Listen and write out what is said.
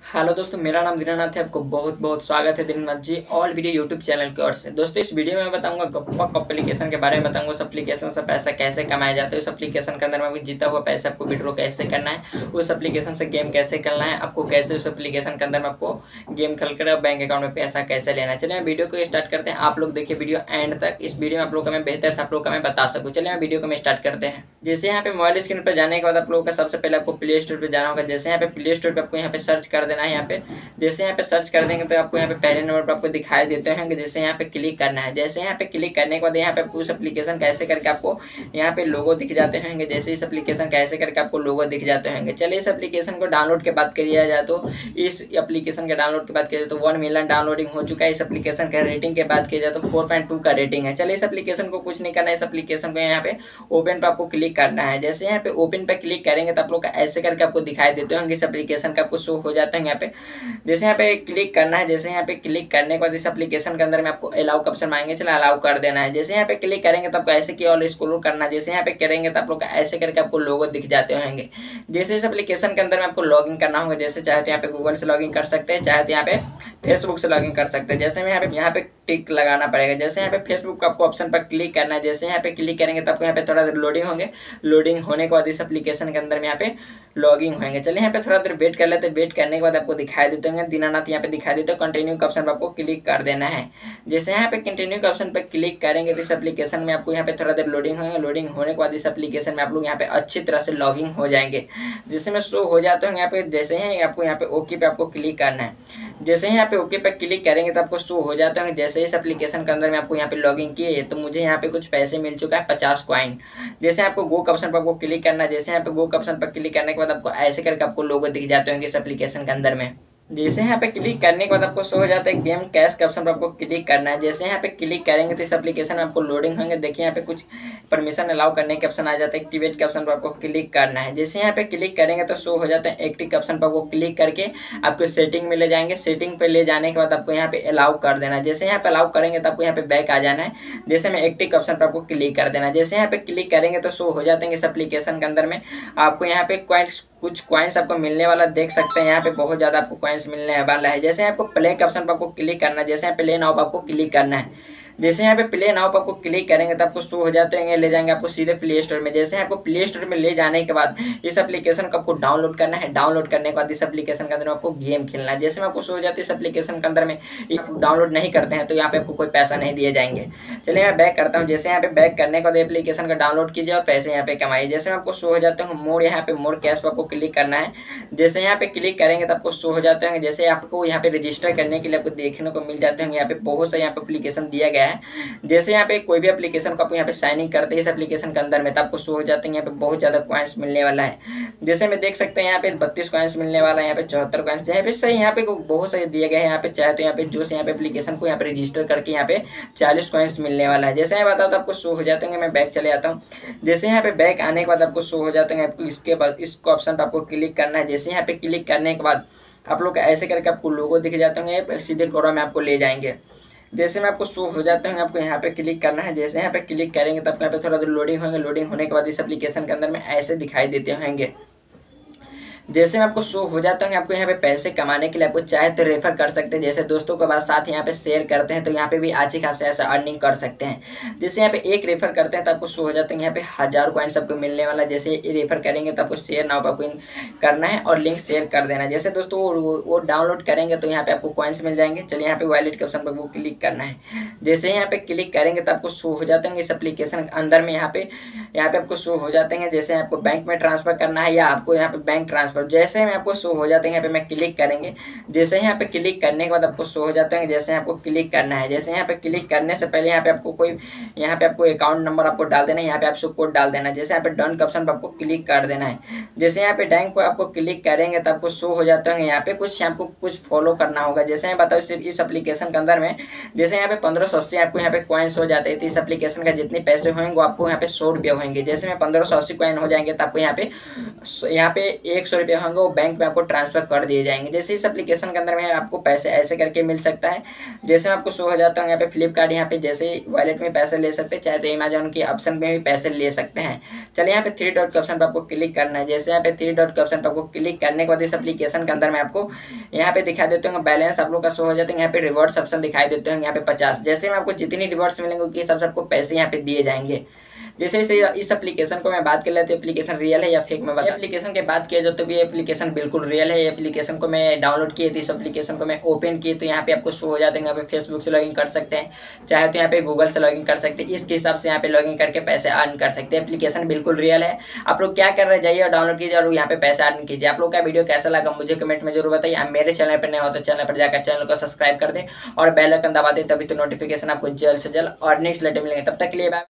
Hello दोस्तों, मेरा नाम दीनानाथ है। आपको बहुत बहुत स्वागत है Dinanath ji all video YouTube channel की ओर से। दोस्तों, इस वीडियो में मैं बताऊंगा गप्पक एप्लीकेशन के बारे में बताऊंगा। उस एप्लीकेशन से पैसा कैसे कमाया जाता है, उस एप्लीकेशन के अंदर में जीता हुआ पैसा आपको विड्रॉ कैसे करना है, उस एप्लीकेशन से गेम कैसे करना है, आपको कैसे उस एप्लीकेशन के अंदर में आपको गेम खेल कर बैंक अकाउंट में पैसा कैसे लेना है। चलिए वीडियो को स्टार्ट करते हैं। आप लोग देखिए वीडियो एंड तक। इस वीडियो में आप लोग का मैं बेहतर से आप लोग का मैं बता सकूँ। चलिए वीडियो को मैं स्टार्ट करते हैं। जैसे यहाँ पे मोबाइल स्क्रीन पर जाने के बाद आप लोगों का सबसे पहले आपको प्ले स्टोर पर जाना होगा। जैसे यहाँ पे प्ले स्टोर पर आपको यहाँ पे सर्च कर देना है। यहाँ पे जैसे यहाँ पे सर्च कर देंगे तो आपको यहाँ पे पहले नंबर पर आपको दिखाई देते हैं कि जैसे यहाँ पे क्लिक करना है। जैसे यहाँ पे क्लिक करने के बाद यहाँ पे उस एप्लीकेशन कैसे करके आपको यहाँ पे लोगो दिख जाते होंगे। जैसे इस एप्लीकेशन कैसे करके आपको लोगो दिख जाते होंगे। चलिए इस एप्लीकेशन को डाउनलोड के बात करिए जाए तो इस एप्लीकेशन के डाउनलोड की बात करिए तो 1 मिलियन डाउनलोडिंग हो चुका है। इस एप्लीकेशन का रेटिंग की बात की जाए तो 4.2 का रेटिंग है। चलिए इस एप्लीकेशन को कुछ नहीं करना है। इस एप्लीकेशन को यहाँ पे ओपन पे आपको क्लिक करना है। जैसे यहाँ पे ओपन पे क्लिक करेंगे तो आप लोग ऐसे करके आपको दिखाई देते होंगे। इस एप्लीकेशन का आपको शो हो जाता है यहाँ पे। जैसे यहाँ पे क्लिक करना है। जैसे यहाँ पे क्लिक करने के बाद इस एप्लीकेशन के अंदर में आपको अलाउ का ऑप्शन मांगेंगे। चलो अलाउ कर देना है। जैसे यहाँ पे क्लिक करेंगे तो आपको ऐसे की और स्क्रॉल करना है। जैसे यहाँ पे करेंगे तो आप लोग ऐसे करके आपको लोगो दिख जाते होंगे। जैसे इस एप्लीकेशन के अंदर में आपको लॉगिन करना होगा। जैसे चाहे तो यहाँ पे गूगल से लॉगिन कर सकते हैं, चाहे तो यहाँ पे फेसबुक से लॉगिन कर सकते हैं। जैसे में यहाँ पे टिक लगाना पड़ेगा। जैसे यहाँ पे फेसबुक आपको ऑप्शन पर क्लिक करना है। जैसे यहाँ पे क्लिक करेंगे तो आपको यहाँ पे थोड़ा देर लोडिंग होंगे। लोडिंग होने के बाद इस एप्लीकेशन के अंदर में यहाँ पे लॉगिन होंगे। चलिए यहाँ पे थोड़ा देर वेट कर लेते हैं। वेट करने के बाद आपको दिखाई देते होंगे दीनानाथ यहाँ पे दिखाई देते। कंटिन्यू के ऑप्शन पर आपको क्लिक कर देना है। जैसे यहाँ पे कंटिन्यू के ऑप्शन पर क्लिक करेंगे तो इस एप्लीकेशन में आपको यहाँ पे थोड़ा देर लोडिंग होंगे। लोडिंग होने के बाद इस एप्लीकेशन में आप लोग यहाँ पे अच्छी तरह से लॉगिन हो जाएंगे। जिसमें शो हो जाते होंगे यहाँ पे। जैसे ही आपको यहाँ पे ओके पे आपको क्लिक करना है। जैसे ही यहाँ पे ओके पे क्लिक करेंगे तो आपको शो हो जाते होंगे। जैसे इस एप्लीकेशन के अंदर में आपको यहाँ पे लॉगिन किए तो मुझे यहाँ पे कुछ पैसे मिल चुका है 50 कॉइन। जैसे आपको गो के ऑप्शन पर आपको क्लिक करना है। जैसे यहाँ पे गो के ऑप्शन पर क्लिक करने के बाद आपको ऐसे करके आपको लोगो दिख जाते होंगे इस एप्लीकेशन के अंदर में। जैसे यहाँ पे क्लिक करने के बाद आपको शो हो जाता है गेम कैश के ऑप्शन पर आपको क्लिक करना है। जैसे यहाँ पे क्लिक करेंगे तो इस एप्लीकेशन में आपको लोडिंग होंगे। देखिए यहाँ पे कुछ परमिशन अलाउ करने के ऑप्शन आ जाता है। एक्टिवेट के ऑप्शन पर आपको क्लिक करना है। जैसे यहाँ पे क्लिक करेंगे तो शो हो जाता है एक्टिव के ऑप्शन पर आपको क्लिक करके आपको सेटिंग में ले जाएंगे। सेटिंग पे ले जाने के बाद आपको यहाँ पे अलाउ कर देना है। जैसे यहाँ पे अलाउ करेंगे तो आपको यहाँ पे बैक आ जाना है। जैसे में एक्टिव के ऑप्शन पर आपको क्लिक कर देना है। जैसे यहाँ पे क्लिक करेंगे तो शो हो जाते हैं इस एप्लीकेशन के अंदर में आपको यहाँ पे कुछ कॉइन्स आपको मिलने वाला देख सकते हैं। यहाँ पे बहुत ज़्यादा आपको कॉइन्स मिलने वाला है। जैसे आपको प्ले के ऑप्शन पर आपको क्लिक करना है। जैसे यहाँ प्ले नाउ पर आपको क्लिक करना है। जैसे यहाँ पे प्ले नाउ पर आपको क्लिक करेंगे तो आपको शो हो जाते हैं, ले जाएंगे आपको सीधे प्ले स्टोर में। जैसे आपको प्ले स्टोर में ले जाने के बाद इस एप्लीकेशन को आपको डाउनलोड करना है। डाउनलोड करने के बाद इस एप्लीकेशन के अंदर आपको गेम खेलना है। जैसे में आपको शो हो जाती है इस एप्लीकेशन के अंदर में डाउनलोड नहीं करते हैं तो यहाँ पे आपको कोई पैसा नहीं दिए जाएंगे। चलिए मैं बैक करता हूँ। जैसे यहाँ पे बैक करने के बाद एप्लीकेशन का डाउनलोड कीजिए और पैसे यहाँ पे कमाइए। जैसे में आपको शो हो जाते हैं मोर, यहाँ पे मोर कैश पर आपको क्लिक करना है। जैसे यहाँ पे क्लिक करेंगे तो आपको शो हो जाते हैं। जैसे आपको यहाँ पे रजिस्टर करने के लिए आपको देखने को मिल जाते हैं। यहाँ पे बहुत सा यहाँ पे एप्लीकेशन दिया गया है। जैसे यहाँ पे कोई भी एप्लीकेशन को आप यहाँ पे साइन इन करते हैं इस एप्लीकेशन के अंदर में तो आपको शो हो जाते हैं यहाँ पे बहुत ज़्यादा कॉइन्स मिलने वाला है। जैसे में देख सकते हैं यहाँ पे 32 कॉइन्स मिलने वाला है, यहाँ पे 74 कॉइन्स, यहाँ पे सही यहाँ पे बहुत सारे दिए गए हैं। यहाँ पे चाहे तो यहाँ पे जो से यहाँ पे एप्लीकेशन को यहाँ पे रजिस्टर करके यहाँ पे 40 कॉइन्स मिलने वाला है। जैसे मैं बताता हूँ आपको शो हो जाते हैं। मैं बैक चले आता हूँ। जैसे यहाँ पे बैक आने के बाद आपको शो हो जाते हैं। आपको इसके बाद इस ऑप्शन पर आपको क्लिक करना है। जैसे यहाँ पे क्लिक करने के बाद आप लोग ऐसे करके आपको लोगो दिख जाते होंगे, सीधे कोरा में आपको ले जाएंगे। जैसे में आपको शो हो जाते हैं आपको यहाँ पे क्लिक करना है। जैसे यहाँ पे क्लिक करेंगे तब यहाँ पे थोड़ा देर लोडिंग होंगे। लोडिंग होने के बाद इस एप्लीकेशन के अंदर में ऐसे दिखाई देते होंगे। जैसे में आपको शो हो जाता है आपको यहाँ पे पैसे कमाने के लिए आपको चाहे तो रेफर कर सकते हैं। जैसे दोस्तों के बाद साथ यहाँ पे शेयर करते हैं तो यहाँ पे भी अच्छी खासी ऐसा अर्निंग कर सकते हैं। जैसे यहाँ पे एक रेफर करते हैं तो आपको शो हो जाते हैं यहाँ पे 1000 कॉइन्स आपको मिलने वाला है। जैसे ये रेफर करेंगे तो आपको शेयर नाउ पर आपको करना है और लिंक शेयर कर देना है। जैसे दोस्तों वो डाउनलोड करेंगे तो यहाँ पे आपको कॉइन्स मिल जाएंगे। चलिए यहाँ पे वॉलेट के ऑप्शन पर वो क्लिक करना है। जैसे यहाँ पे क्लिक करेंगे तो आपको शो हो जाते हैं इस एप्लीकेशन के अंदर में यहाँ पे आपको शो हो जाते हैं। जैसे आपको बैंक में ट्रांसफर करना है या आपको यहाँ पे बैंक ट्रांसफर, जैसे में आपको शो हो जाते हैं यहाँ पे मैं क्लिक करेंगे। जैसे यहाँ पे क्लिक करने के बाद आपको शो हो जाते हैं। जैसे आपको क्लिक करना है। जैसे यहाँ पे क्लिक करने से पहले यहाँ पे आपको अकाउंट नंबर आपको डाल देना है। यहाँ पे आपको कोड डाल देना है। जैसे यहाँ पे डन का ऑप्शन पर आपको क्लिक कर देना है। जैसे यहाँ पे बैंक पर आपको क्लिक करेंगे तो आपको शो हो जाते हैं यहाँ पे आपको कुछ फॉलो करना होगा। जैसे मैं बताऊँ इस एप्लीकेशन के अंदर में जैसे यहाँ पे 1580 आपको यहाँ पे कॉइन्स हो जाते हैं। तो इस एप्लीकेशन का जितने पैसे होंगे वो आपको यहाँ पे 100 रुपये होंगे। जैसे में 1580 कॉइन हो जाएंगे तो आपको यहाँ पे 100 रुपये पे होंगे वो बैंक में आपको ट्रांसफर कर दिए जाएंगे। जैसे इस एप्लीकेशन के अंदर में आपको पैसे ऐसे करके मिल सकता है, जैसे मैं आपको शो हो जाता हूँ यहाँ पे फ्लिपकार्ट, यहाँ पे जैसे वॉलेट में पैसे ले सकते हैं, चाहे तो अमेजोन के ऑप्शन में भी पैसे ले सकते हैं। चलिए यहाँ पे थ्री डॉट के ऑप्शन पर आपको क्लिक करना है। जैसे यहाँ पे थ्री डॉट के ऑप्शन पर आपको क्लिक करने के बाद इस एप्लीकेशन के अंदर में आपको यहाँ पे दिखा देते होंगे बैलेंस आप लोग का शो हो जाते हैं। यहाँ पे रिवॉर्ड्स ऑप्शन दिखाई देते होंगे यहाँ पे 50। जैसे में आपको जितनी रिवॉर्ड्स मिलेंगे उसके हिसाब से आपको पैसे यहाँ पे दिए जाएंगे। जैसे इस एप्लीकेशन को मैं बात कर लेते एप्लीकेशन रियल है या फेक में बता। एप्लीकेशन की बात किया जाए तो भी एप्लीकेशन बिल्कुल रियल है। एप्लीकेशन को मैं डाउनलोड किए थे, इस एप्लीकेशन को मैं ओपन किए तो यहाँ पे आपको शो हो जाते हैं। यहाँ पे फेसबुक से लॉगिन कर सकते हैं, चाहे तो यहाँ पे गूगल से लॉगिन कर सकते हैं। इसके हिसाब से यहाँ पे लॉगिन करके पैसे अर्न कर सकते हैं। एप्लीकेशन बिल्कुल रियल है। आप लोग क्या कर रहे हैं, जाइए और डाउनलोड कीजिए और यहाँ पे पैसे अर्न कीजिए। आप लोग का वीडियो कैसा लगा मुझे कमेंट में जरूर बताइए। आप मेरे चैनल पर नए हो तो चैनल पर जाकर चैनल को सब्सक्राइब कर दें और बेल आइकन दबा दें, तभी तो नोटिफिकेशन आपको जल्द से जल्द और नेक्स्ट लेटर मिलेंगे। तब तक के लिए बाय।